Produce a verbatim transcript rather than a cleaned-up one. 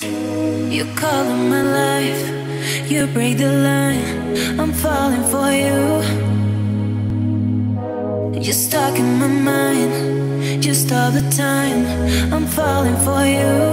You call in my life, you break the line, I'm falling for you. You're stuck in my mind, just all the time, I'm falling for you.